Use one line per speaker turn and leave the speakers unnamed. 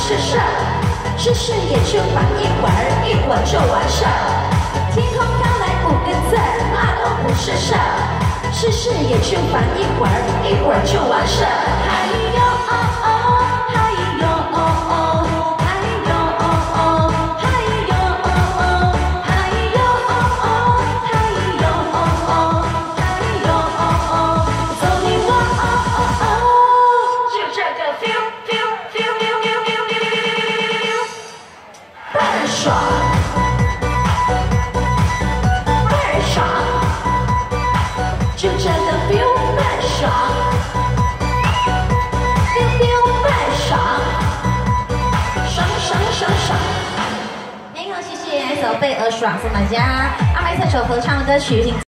是事儿，是事也就烦一会儿，一会儿就完事儿。天空飘来5个字儿，那都不是事儿，是事也就烦一会儿，一会儿就完事儿。还有哦哦，还有哦哦，还有哦哦，还有哦哦，还有哦哦，还有哦哦，还有哦哦，走你我哦哦哦，就这个 feel feel feel feel feel feel feel， 倍儿爽。就这个 feel 倍儿爽 ，feel 倍儿爽，爽爽爽爽。很好，谢谢，一首贝儿爽送大家。阿麦这首合唱的歌曲。